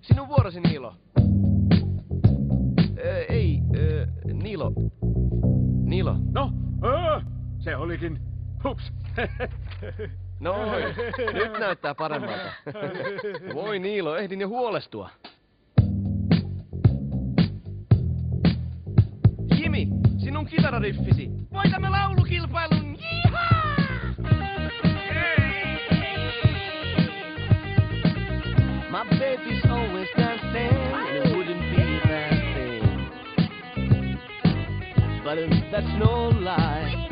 sinun vuorosi, Niilo. Niilo. Niilo. No, se olikin. Hups. Noin, nyt näyttää paremmalta. Voi Niilo, ehdin jo huolestua. Jimi, sinun kitarariffisi. Voitamme laulukilpailun. Jihaa! My baby's always dancing, and it wouldn't be a bad thing. But that's no lie.